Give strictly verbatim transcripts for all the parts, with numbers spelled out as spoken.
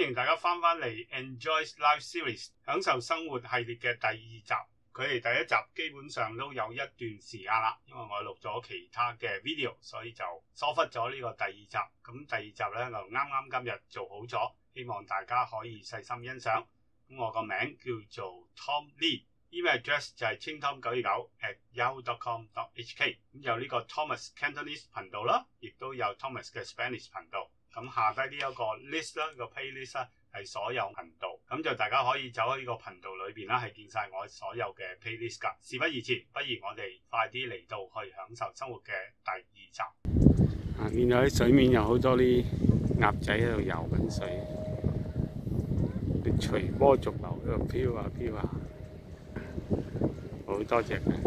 歡迎大家翻返嚟 Enjoy Life Series 享受生活系列嘅第二集。距離第一集基本上都有一段時間啦，因為我錄咗其他嘅 video， 所以就疏忽咗呢個第二集。咁第二集咧就啱啱今日做好咗，希望大家可以細心欣賞。咁我個名叫做 Tom Lee，email address 就係 chingtom 九二九 at yahoo dot com dot h k。咁有呢個 Thomas Cantonese 頻道啦，亦都有 Thomas 嘅 Spanish 頻道。咁下低呢一個 list 啦，個 playlist 啦係所有頻道，咁就大家可以走喺呢個頻道裏邊啦，係見晒我所有嘅 playlist 噶。事不宜遲，不如我哋快啲嚟到去享受生活嘅第二集。 啊，見到喺水面有好多啲鴨仔喺度游緊水，你隨波逐流喺度飄啊飄啊，好多隻嘅，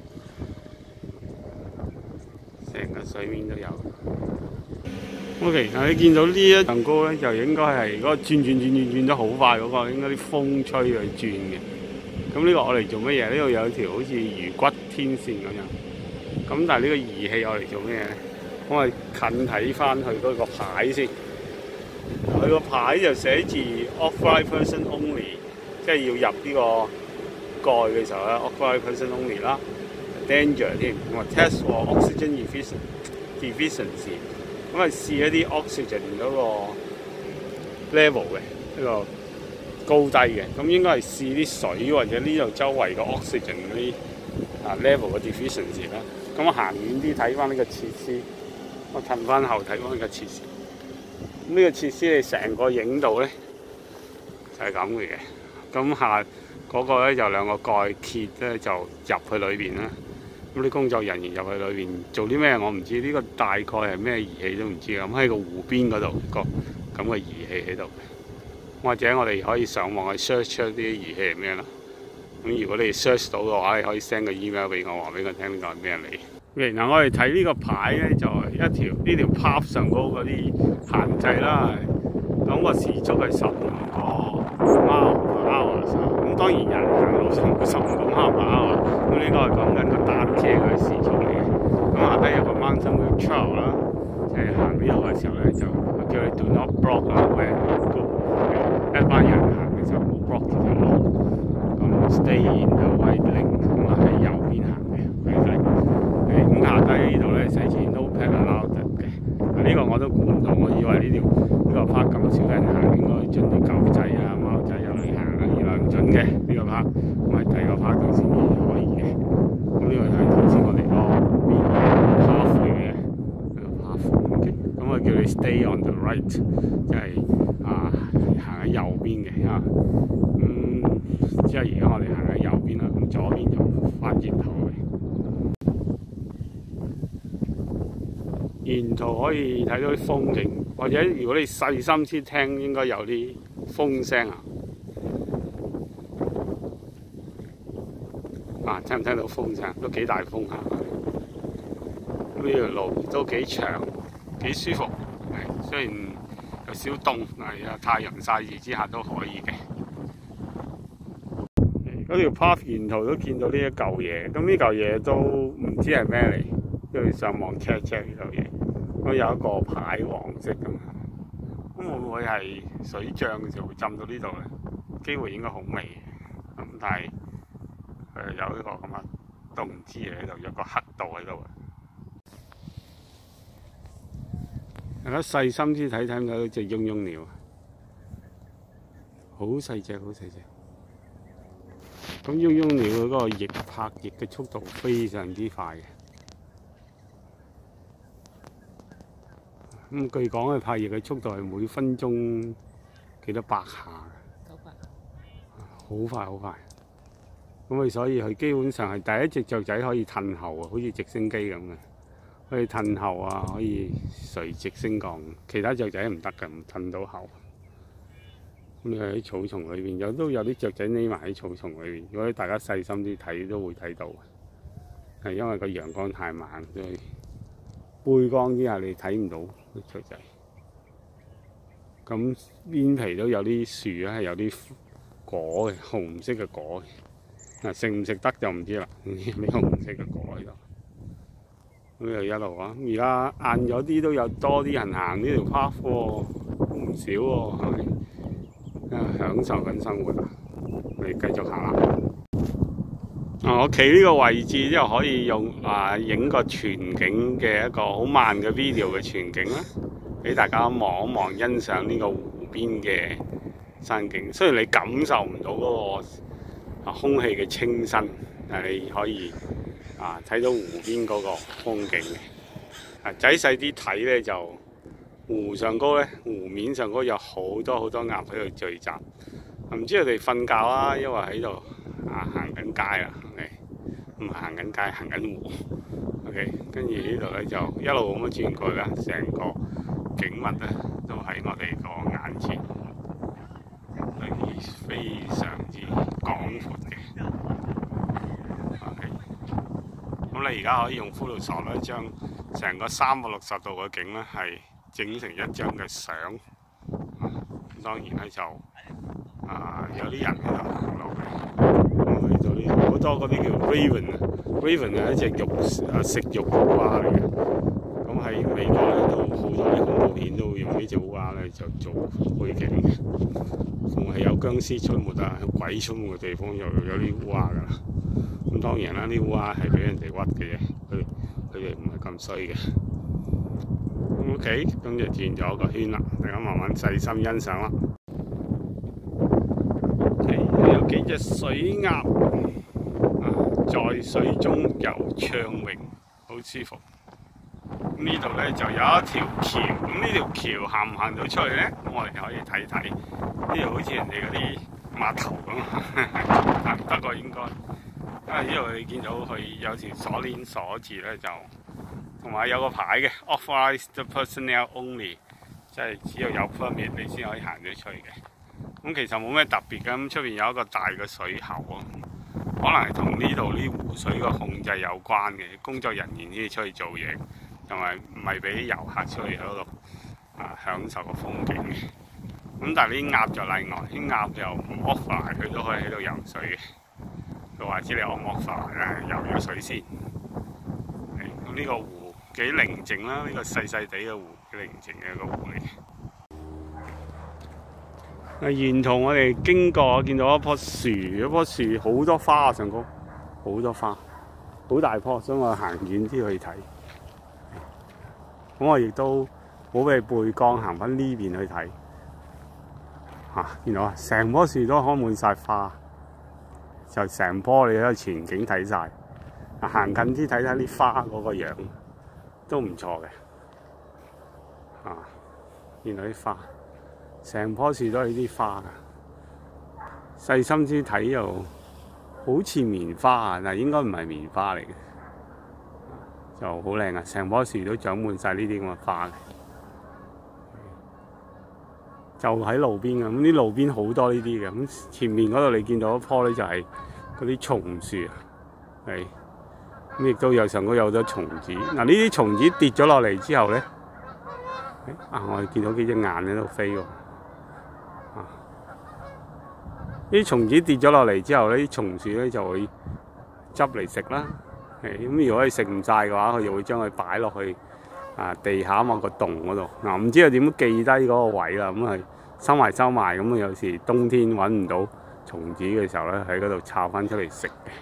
成個水面都有。O.K. 嗱，你見到呢一層高咧，就應該係嗰個轉轉轉轉轉得好快嗰個，應該啲風吹佢轉嘅。咁呢個我嚟做乜嘢？呢度有條好似魚骨天線咁樣。咁但係呢個儀器我嚟做咩咧？我係近睇翻佢嗰個牌先。佢個牌就寫住 Authorized Person Only， 即係要入呢個蓋嘅時候咧 ，Authorized Person Only 啦 ，Danger 添，咁啊 Test for Oxygen Deficiency。咁係試一啲 oxygen 嗰個 level 嘅呢個高低嘅，咁應該係試啲水或者呢度周圍個 oxygen 嗰啲啊 level 嘅 deficiency 啦。咁我行遠啲睇翻呢個設施，我褪翻後睇翻呢個設施。咁呢個設施你成個影到咧就係咁嘅嘅。咁下嗰個咧就兩個蓋揭咧就入去裏邊啦。咁啲工作人員入去裏邊做啲咩？我唔知，呢個大概係咩儀器都唔知。咁喺個湖邊嗰度個咁嘅儀器喺度，或者我哋可以上網去 search 出啲儀器係咩啦。咁如果你 search 到嘅話，你可以 send 個 email 俾我，話俾我聽呢個係咩嚟。嗱、okay，我哋睇呢個牌咧，就係、是、一條呢條 path 上高嗰啲限制啦。咁個時速係十五個 mile per hour。咁當然人行路上冇十五個 mile per hour。咁呢個係講緊個單車嗰啲時速嚟嘅。咁下低有個 mountain trail 啦，即係行呢度嘅時候咧，就叫你 do not block 啦 when you go。一班人行嘅時候冇 block 條路。咁 stay in the right lane， 咁啊喺右邊行嘅 right lane。咁下低呢度咧寫住 no pet allowed 嘅。呢個我都估唔到，我以為呢條呢個 park 咁少人行，應該準啲狗仔啊、貓仔入嚟行啊，原來唔準嘅呢個 park， 咁係第二個 park 度先可以嘅。咁呢個係頭先我哋個邊個 path 嚟嘅呢個 path。咁啊叫你 stay on the right， 即係啊行喺右邊嘅啊。咁即係而家我哋行喺右邊啦，咁左邊就翻轉頭嘅。沿途可以睇到啲風景，或者如果你細心先聽，應該有啲風聲啊！啊，聽唔聽到風聲？都幾大風下。呢條路都幾長，幾舒服。係雖然有少凍，但係有太陽曬住之下都可以嘅。嗰條 path 沿途都見到呢一嚿嘢，咁呢嚿嘢都唔知係咩嚟，都要上網 check check 呢嚿嘢。咁有一個牌黃色咁，咁會唔會係水漲嘅時候會浸到呢度咧？機會應該好微嘅，咁但係誒有呢個咁嘅動資喺度，有個黑道喺度。大家細心啲睇，睇唔睇到隻鶲鶲鳥？好細隻，好細隻。咁鶲鶲鳥嗰個翼拍翼嘅速度非常之快嘅。咁據講佢拍翼嘅速度係每分鐘幾多百下嘅？九百。好快好快。咁佢所以佢基本上係第一隻雀仔可以褪後啊，好似直升機咁嘅，可以褪後啊，可以垂直升降。其他雀仔唔得嘅，唔褪到後。咁你喺草叢裏邊有都有啲雀仔匿埋喺草叢裏邊，如果大家細心啲睇都會睇到。係因為個陽光太猛，所以背光之下你睇唔到啲雀仔。咁邊皮都有啲樹咧，係有啲果嘅，紅色嘅果。嗱，食唔食得就唔知啦。呢紅色嘅果喺度。咁又一路啊！而家晏咗啲都有多啲人行呢條 path 喎，都唔少喎，係咪？ 享受緊生活啊！我哋繼續行啦。啊，我企呢個位置之後可以用啊影個全景嘅一個好慢嘅 video 嘅全景啦，俾大家望一望，欣賞呢個湖邊嘅山景。雖然你感受唔到嗰個啊空氣嘅清新，但係你可以啊睇到湖邊嗰個風景嘅。啊，仔細啲睇咧就湖上高咧，湖面上高有好多好多鴨喺度聚集。唔知佢哋瞓覺啦，因為喺度啊行緊街啦。唔係行緊街，行緊湖。OK， 跟住呢度咧就一路咁樣轉過去啦，成個景物咧都喺我哋個眼前，係非常之廣闊嘅。OK， 咁你而家可以用 Photoshop 咧，將成個三百六十度嘅景咧係整成一張嘅相。啊，當然咧就啊有啲人喺度行路嘅。去到呢度好多嗰啲叫 Raven 啊 ，Raven 係一隻肉啊食肉嘅烏鴉嚟嘅。咁喺美國咧都好多啲恐怖片都會用呢隻烏鴉咧就做背景嘅。逢係有僵屍出沒啊、鬼出沒嘅地方，就有啲烏鴉㗎啦。咁當然啦，啲烏鴉係俾人哋屈嘅啫，佢佢哋唔係咁衰嘅。OK， 咁就轉咗個圈啦，大家慢慢細心欣賞啦。有幾隻水鴨啊，在水中游暢泳，好舒服。咁呢度咧就有一條橋，咁呢條橋行唔行到出去咧？咁我哋可以睇睇。呢度好似人哋嗰啲碼頭咁，行得過應該。因為呢度你見到佢有條鎖鏈鎖住咧，就同埋有個牌嘅 Authorized Personnel Only， 即係只要有 permit 你先可以行到出去嘅。咁其實冇咩特別嘅，咁出邊有一個大嘅水喉啊，可能係同呢度啲湖水嘅控制有關嘅，工作人員先至出去做嘢，同埋唔係俾遊客出去喺度啊享受個風景嘅。咁但係啲鴨就例外，啲鴨就唔 offer 佢都可以喺度游水嘅。佢話知你 on offer 咧游咗水先。咁呢個湖幾寧靜啦，呢、呢個細細地嘅湖幾寧靜嘅一個湖嚟。啊！沿途我哋經過，見到一棵樹，一棵樹好多花啊，上高好多花，好大棵，所以我行遠啲去睇。咁我亦都冇俾背光行翻呢邊去睇。嚇、啊！見到啊，成棵樹都開滿晒花，就成棵你喺度全景睇晒。啊，行近啲睇睇啲花嗰個樣，都唔錯嘅。啊！見到啲花。成棵樹都係呢啲花㗎，細心啲睇又好似棉花啊，但係應該唔係棉花嚟嘅，就好靚啊！成棵樹都長滿晒呢啲咁嘅花嘅，就喺路邊嘅。咁啲路邊好多呢啲嘅，咁前面嗰度你見到一棵咧就係嗰啲松樹啊，係咁亦都有上高有好多蟲子。嗱，呢啲蟲子跌咗落嚟之後咧，啊我哋見到幾隻雁喺度飛喎。啲蟲子跌咗落嚟之後咧，啲松樹咧就會執嚟食啦。咁如果佢食唔晒嘅話，佢就會將佢擺落去啊地下某個洞嗰度。嗱，唔知佢點樣記低嗰個位啦。咁係收埋收埋，咁啊有時冬天揾唔到蟲子嘅時候咧，喺嗰度抄翻出嚟食嘅。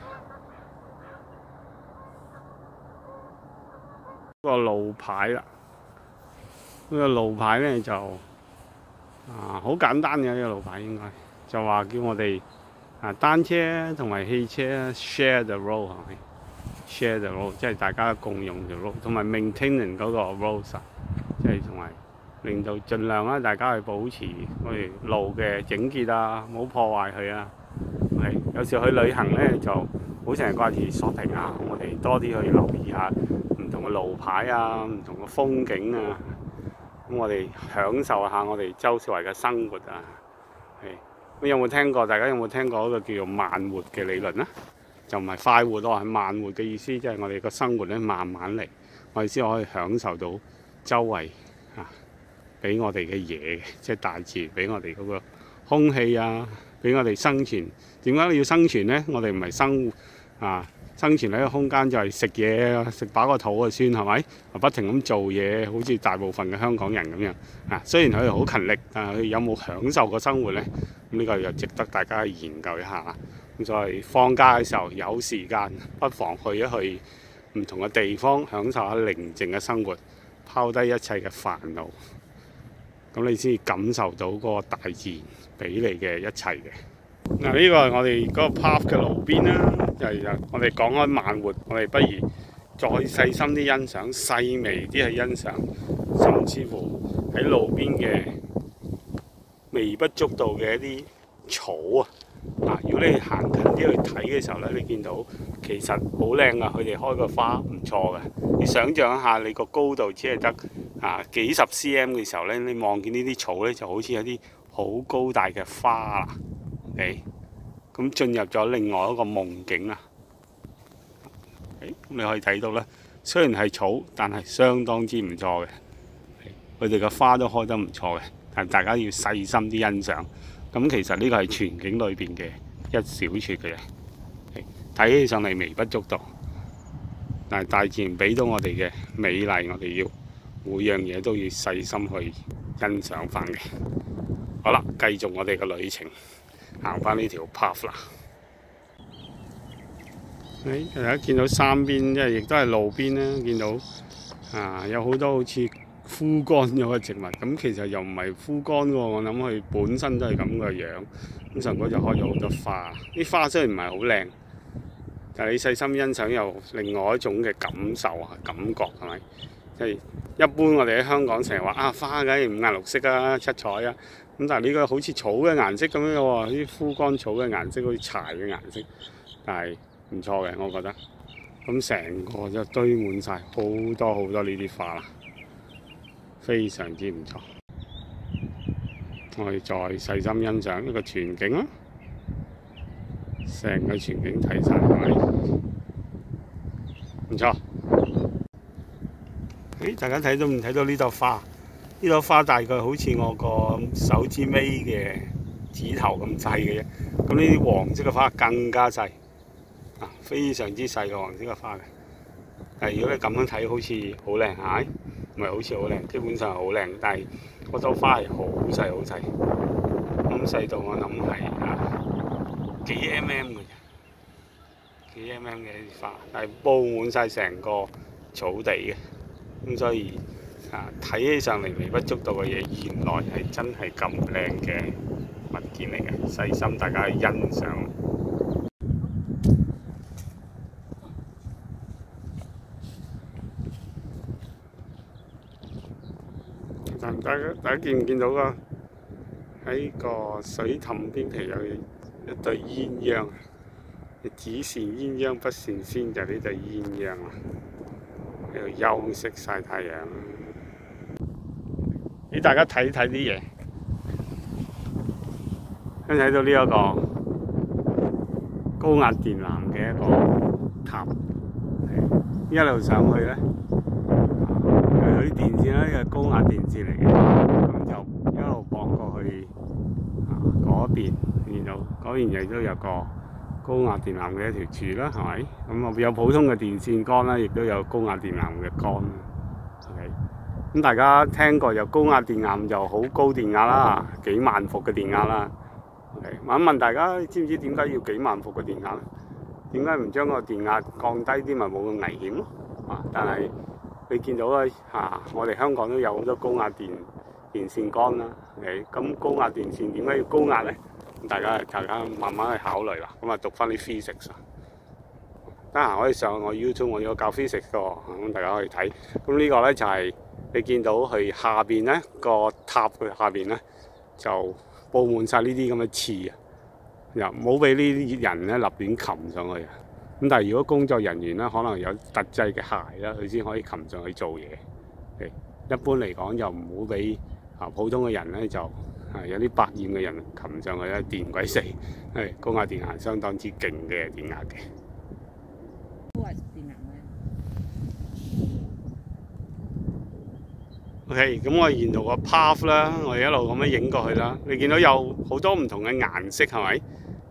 個路牌啦，呢個路牌咧就啊好簡單嘅，呢個路牌應該。就話叫我哋啊單車同埋汽車 share the road 係咪 ？share the road 即係大家共用條 road， 同埋 maintain 嗰個 road 即係同埋令到盡量啦，大家去保持我哋路嘅整潔啊，唔好破壞佢啊。係有時去旅行咧就好成日掛住 shopping 啊，我哋多啲去留意下唔同嘅路牌啊，唔同嘅風景啊，咁我哋享受下我哋周圍嘅生活啊，係。咁有冇聽過？大家有冇聽過一個叫做慢活嘅理論咧？就唔係快活咯，係慢活嘅意思，即係我哋個生活咧慢慢嚟，我哋先可以享受到周圍啊俾我哋嘅嘢嘅，即係大自然俾我哋嗰個空氣啊，俾我哋生存。點解你要生存咧？我哋唔係生活啊生存喺個空間就係食嘢，食飽個肚就算係咪？不停咁做嘢，好似大部分嘅香港人咁樣啊。雖然佢哋好勤力，但係佢有冇享受過生活呢？咁呢個又值得大家去研究一下。咁所以放假嘅時候有時間，不妨去一去唔同嘅地方，享受下寧靜嘅生活，拋低一切嘅煩惱。咁你先至感受到嗰個大自然俾你嘅一切嘅。嗱，呢個係我哋嗰個 path 嘅路邊啦，就係、是、我哋講開慢活，我哋不如再細心啲欣賞，細微啲去欣賞，甚至乎喺路邊嘅微不足道嘅一啲草啊。嗱，如果你行近啲去睇嘅時候咧，你見到其實好靚啊，佢哋開個花唔錯嘅。你想象一下，你個高度只係得啊幾十 cm 嘅時候咧，你望見呢啲草咧，就好似有啲好高大嘅花啦。誒，咁進入咗另外一個夢境啊！誒，你可以睇到咧，雖然係草，但係相當之唔錯嘅。佢哋嘅花都開得唔錯嘅，但大家要細心啲欣賞。咁其實呢個係全景裏邊嘅一小撮嘅嘢，睇起上嚟微不足道，但係大自然俾到我哋嘅美麗，我哋要每樣嘢都要細心去欣賞翻嘅。好啦，繼續我哋嘅旅程。行翻呢條 path 啦，誒，大家見到三邊，即係亦都係路邊咧，見到啊有好多好似枯乾咗嘅植物，咁其實又唔係枯乾喎，我諗佢本身都係咁嘅樣。咁上嗰就開咗好多花，啲花雖然唔係好靚，但係你細心欣賞又另外一種嘅感受啊感覺係咪？即係一般我哋喺香港成日話啊花梗係五顏六色啊七彩啊。咁但係呢個好似草嘅顏色咁樣喎，啲枯乾草嘅顏色好似柴嘅顏色，但係唔錯嘅，我覺得。咁成個就堆滿晒好多好多呢啲花啦，非常之唔錯。我哋再細心欣賞呢個全景啦，成個全景睇晒係咪？唔錯。誒，大家睇到唔睇到呢朵花？呢朵花大概好似我個手指尾嘅指頭咁細嘅啫，咁呢啲黃色嘅花更加細，啊，非常之細嘅黃色嘅花嘅。但係如果你咁樣睇，好似好靚嚇，唔係好似好靚，基本上係好靚，但係嗰朵花係好細好細，咁細到我諗係啊幾 mm 嘅啫，幾 mm 嘅啲花，但係佈滿晒成個草地嘅，咁所以。啊！睇起上嚟微不足道嘅嘢，原來係真係咁靚嘅物件嚟嘅，細心大家去欣賞。但大家大家見唔見到個喺個水凼邊皮有一對鴛鴦？只羨鴛鴦不羨仙，就係呢對鴛鴦啊！喺度休息曬太陽。俾大家睇睇啲嘢，跟住睇到呢一個高壓電纜嘅一個塔，一路上去咧，佢啲電線咧係高壓電線嚟嘅，咁就一路駁過去啊嗰邊，然後嗰邊亦都有個高壓電纜嘅一條柱啦，係咪？咁啊有普通嘅電線桿啦，亦都有高壓電纜嘅桿。OK。咁大家聽過有高壓電纜就好高電壓啦，幾萬伏嘅電壓啦。OK，問一問大家，知唔知點解要幾萬伏嘅電壓咧？點解唔將個電壓降低啲，咪冇咁危險咯？啊！但係你見到咧嚇、啊，我哋香港都有好多高壓電電線桿啦。OK，咁高壓電線點解要高壓咧？咁大家大家慢慢去考慮啦。咁啊讀翻啲 physics 啊。得閒可以上我 YouTube， 我有教 physics 嘅，咁大家可以睇。咁呢個咧就係、是。你見到佢下邊咧個塔嘅下邊咧就佈滿晒呢啲咁嘅刺啊！又唔好俾呢啲人咧立亂擒上去啊！咁但係如果工作人員咧可能有特製嘅鞋啦，佢先可以擒上去做嘢。一般嚟講就唔好俾啊普通嘅人咧就係有啲百厭嘅人擒上去咧電鬼死，係高壓電壓相當之勁嘅電壓嘅。OK， 咁我沿途個 path 啦，我哋一路咁樣影過去啦。你見到有好多唔同嘅顏色係咪？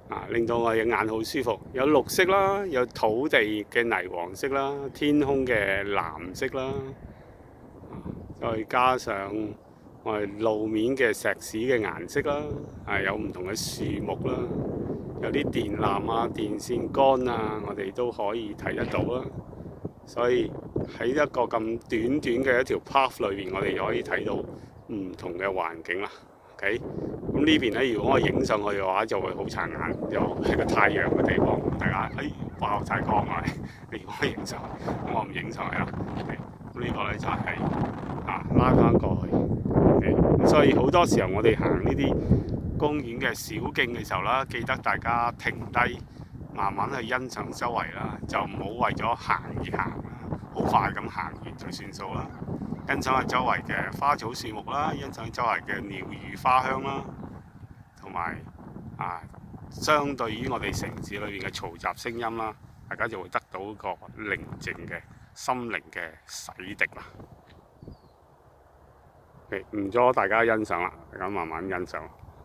啊，令到我嘅眼好舒服。有綠色啦，有土地嘅泥黃色啦，天空嘅藍色啦，再加上我哋路面嘅石屎嘅顏色啦，係有唔同嘅樹木啦，有啲電纜啊、電線桿啊，我哋都可以睇得到啦。所以喺一個咁短短嘅一條 path 裏邊，我哋可以睇到唔同嘅環境啦。OK， 咁呢邊咧，如果我影上去嘅話，就會好殘眼，又係個太陽嘅地方，大家哎爆晒光啊！你如果影上去，咁我唔影上去啦。咁呢個咧就係、是、啊拉翻過去。咁、okay? 所以好多時候我哋行呢啲公園嘅小徑嘅時候啦，記得大家停低，慢慢去欣賞周圍啦，就唔好為咗行而行，好快咁行完就算數啦。欣賞下周圍嘅花草樹木啦，欣賞周圍嘅鳥語花香啦，同埋啊，相對於我哋城市裏邊嘅嘈雜聲音啦，大家就會得到一個寧靜嘅心靈嘅洗滌啦。唔阻大家欣賞啦，大家慢慢欣賞。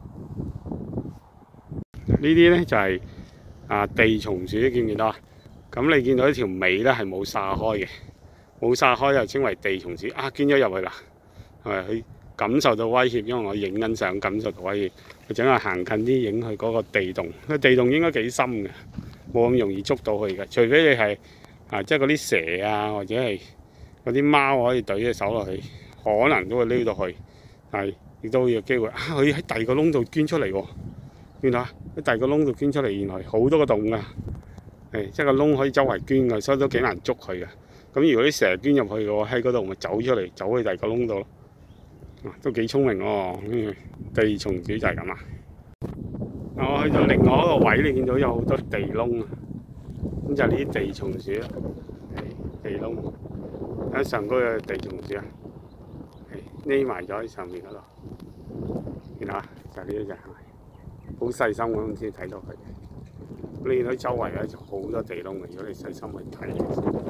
呢啲咧就係、是、啊地松樹，見唔見到啊？咁你見到一條尾咧係冇撒開嘅。冇撒開就稱為地松樹啊，捐咗入去啦，係咪佢感受到威脅？因為我影緊相，感受到威脅，佢整係行近啲影佢嗰個地洞。個地洞應該幾深嘅，冇咁容易捉到佢嘅。除非你係啊，即係嗰啲蛇啊，或者係嗰啲貓可以懟隻手落去，可能都會溜到去。但係亦都有機會啊，佢喺第二個窿度捐出嚟喎。見到啊？喺第二個窿度捐出嚟，原來好多個洞㗎。係即係個窿可以周圍捐㗎，所以都幾難捉佢㗎。咁如果啲蛇捐入去嘅話，喺嗰度咪走出嚟，走去第二個窿度咯。啊，都幾聰明喎！地松樹就係咁啊。我去到另外一個位，你見到有好多地窿啊。咁就係呢啲地松樹啦，地窿。喺上高有地松樹啊，匿埋咗喺上面嗰度。見到啊，就呢一隻，好細心咁先睇到佢。你見到周圍咧就好多地窿嘅，如果你細心去睇。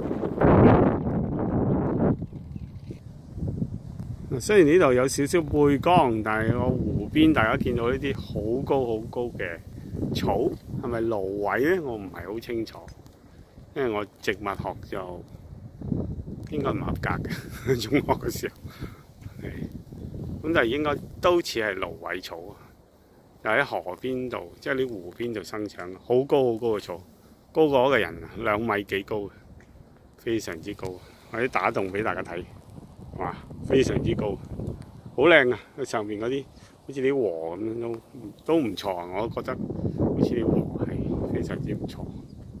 雖然呢度有少少背光，但係個湖邊大家見到呢啲好高好高嘅草，係咪蘆葦咧？我唔係好清楚，因為我植物學就應該唔合格嘅，中學嘅時候。咁但係應該都似係蘆葦草啊，就喺河邊度，即係啲湖邊度生長，好高好高嘅草，高過一個人，兩米幾高，非常之高。我啲打洞俾大家睇。哇，非常之高，好靚啊！佢上面嗰啲好似啲禾咁樣都都唔錯，我覺得好似啲禾係非常之唔錯。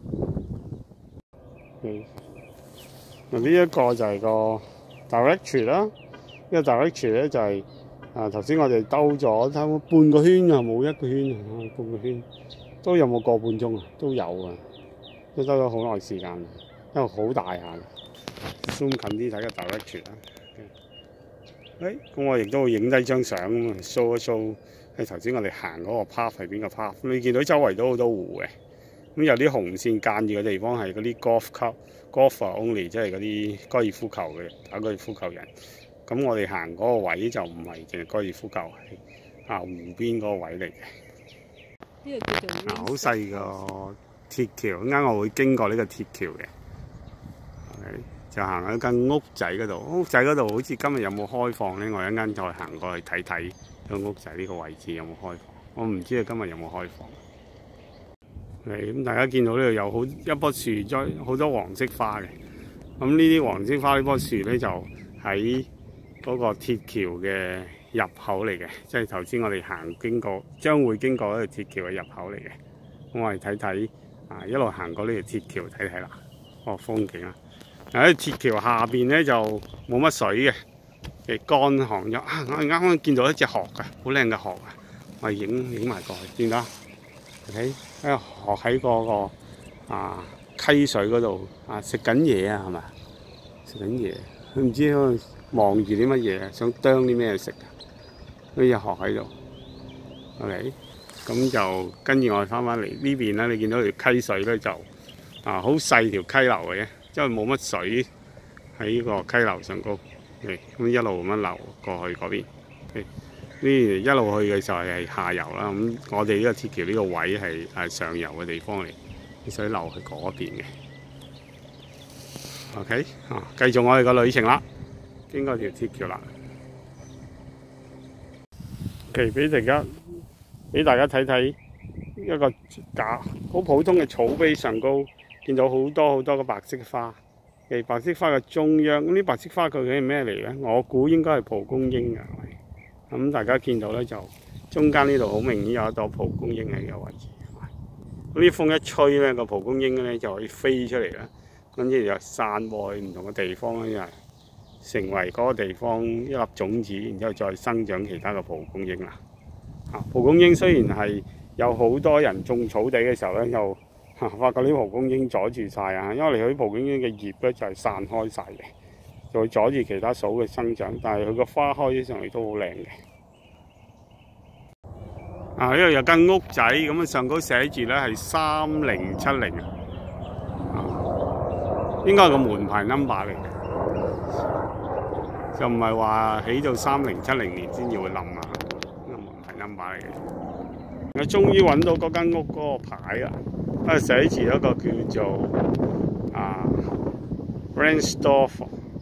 嗯，嗱呢一個就係個 directory 啦，呢個 directory 咧就係啊頭先我哋兜咗差唔多半個圈啊，冇一個圈啊，半個圈都有冇個半鐘啊？都有啊，都兜咗好耐時間，因為好大下嘅。zoom 近啲睇個 directory 啦。誒，咁我亦都會影低張相咁啊 ，show 一 show 喺頭先我哋行嗰個 path 係邊個 path？ 你見到周圍都好多湖嘅，咁有啲紅線間住嘅地方係嗰啲 golf club、golfer only， 即係嗰啲高爾夫球嘅打高爾夫球人。咁我哋行嗰個位就唔係淨係高爾夫球，係啊湖邊嗰個位嚟嘅。呢個叫做啊，好細個鐵橋，啱我會經過呢個鐵橋嘅。Okay. 就行喺間屋仔嗰度，屋仔嗰度好似今日有冇開放咧？我一陣再行過去睇睇個屋仔呢個位置有冇開放。我唔知啊，今日有冇開放。係咁，大家見到呢度有好一棵樹栽好多黃色花嘅。咁呢啲黃色花呢棵樹咧就喺嗰個鐵橋嘅入口嚟嘅，即係頭先我哋行經過將會經過一條鐵橋嘅入口嚟嘅。咁我哋睇睇啊，一路行過呢條鐵橋睇睇啦，個風景啊！喺鐵橋下邊咧就冇乜水嘅，嘅乾旱咗啊！我哋啱啱見到一隻殼㗎，好靚嘅殼啊！我哋影影埋過去，見到睇一個殼喺嗰個啊溪水嗰度啊食緊嘢啊，係咪？食緊嘢，佢唔知喺度望住啲乜嘢，想啄啲咩食啊？呢隻殼喺度 ，OK， 咁就跟住我哋翻返嚟呢邊啦。你見到條溪水咧就啊好細條溪流嘅啫。因為冇乜水喺呢個溪流上高，咁一路咁樣流過去嗰邊。 呢一路去嘅時候係下游啦。咁我哋呢個鐵橋呢個位係係上游嘅地方嚟，啲水流去嗰邊嘅。OK， 啊，繼續我哋個旅程啦，經過條鐵橋啦。OK，俾大家俾大家睇睇一個架好普通嘅草碑上高，見到好多好多嘅白色花。誒，白色花嘅中央，咁啲白色花究竟係咩嚟咧？我估應該係蒲公英㗎。咁大家見到咧，就中間呢度好明顯有一朵蒲公英喺個位置。咁啲風一吹咧，個蒲公英咧就可以飛出嚟啦。跟住就散播去唔同嘅地方咧，就係成為嗰個地方一粒種子，然之後再生長其他嘅蒲公英啦。啊，蒲公英雖然係有好多人種草地嘅時候咧，又嚇發覺啲蒲公英阻住晒啊，因為你啲蒲公英嘅葉咧就係散開晒嘅，就會阻住其他草嘅生長。但係佢個花開起上嚟都好靚嘅。啊，呢度有間屋仔，咁啊上高寫住咧係三零七零。應該係個門牌 number 嚟嘅，就唔係話起到三零七零年先至會冧啊，個門牌 number 嚟嘅。我終於揾到嗰間屋嗰個牌啦，啊寫住一個叫做啊 Ransdorf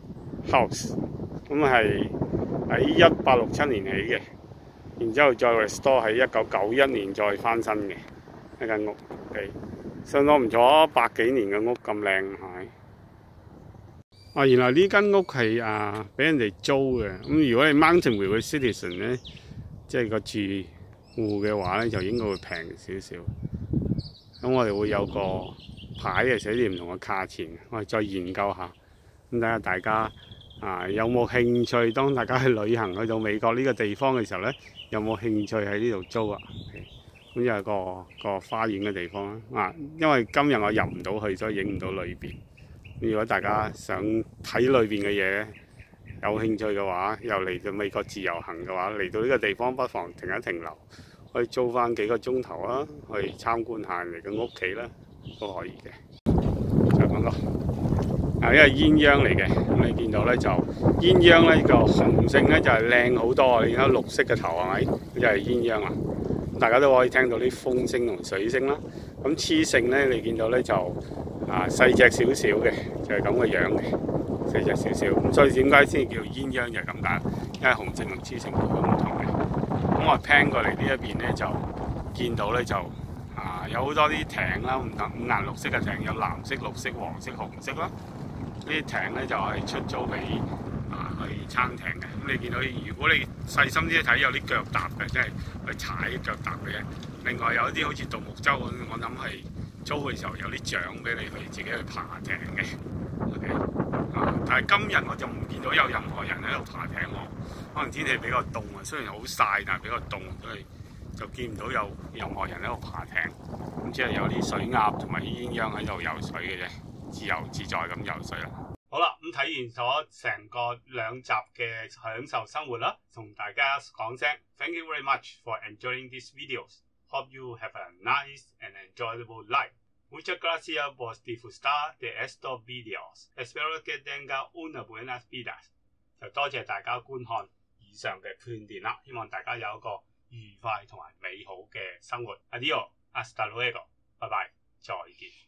House， 咁係喺一八六七年起嘅，然之後再 restore 喺一九九一年再翻新嘅一間屋，係相當唔錯，百幾年嘅屋咁靚係。啊，原來呢間屋係啊俾人哋租嘅。咁如果你 Mountain View 嘅 citizen 咧，即係個住戶嘅話咧，就應該會平少少。咁我哋會有個牌嘅寫住唔同嘅價錢，我哋再研究下。咁睇下大家啊有冇興趣？當大家去旅行去到美國呢個地方嘅時候咧，有冇興趣喺呢度租啊？咁就係個個花園嘅地方啦。啊，因為今日我入唔到去，所以影唔到裏邊。如果大家想睇裏邊嘅嘢，有興趣嘅話，又嚟到美國自由行嘅話，嚟到呢個地方不妨停一停留，可以租翻幾個鐘頭啦，去參觀下人哋嘅屋企啦，都可以嘅。就咁咯。啊，呢個鴛鴦嚟嘅，咁你見到咧就鴛鴦咧個雄性咧就係靚好多，你見到綠色嘅頭係咪？就係鴛鴦啊！大家都可以聽到啲風聲同水聲啦。咁雌性咧，你見到咧就啊細隻少少嘅，就係咁嘅樣嘅，細隻少少。咁所以點解先叫鴛鴦就係咁解？因為雄性同雌性都唔同嘅。咁我 pan 過嚟呢一邊咧，就見到咧就啊有好多啲艇啦，唔同五顏六色嘅艇，有藍色、綠色、黃色、紅色啦。呢啲艇咧就係出租俾啊去撐艇嘅。咁你見到，如果你細心啲睇，有啲腳踏嘅，即係去踩腳踏嘅。另外有一啲好似獨木舟咁，我諗係租嘅時候有啲獎俾你去自己去爬艇嘅。OK，啊，但係今日我就唔見到有任何人喺度爬艇喎。可能天氣比較凍啊，雖然好曬，但係比較凍，所以就見唔到有任何人喺度爬艇。咁即係有啲水鴨同埋鴛鴦喺度游水嘅啫。自由自在咁游水啦。 好啦，咁睇完咗成個兩集嘅享受生活啦，同大家講聲 Thank you very much for enjoying these videos. Hope you have a nice and enjoyable life. Muchas gracias por disfrutar de estos videos. Espero que tenga unas buenas vidas. 就多謝大家觀看以上嘅片段啦，希望大家有一個愉快同埋美好嘅生活。Adios, hasta luego，拜拜，再見。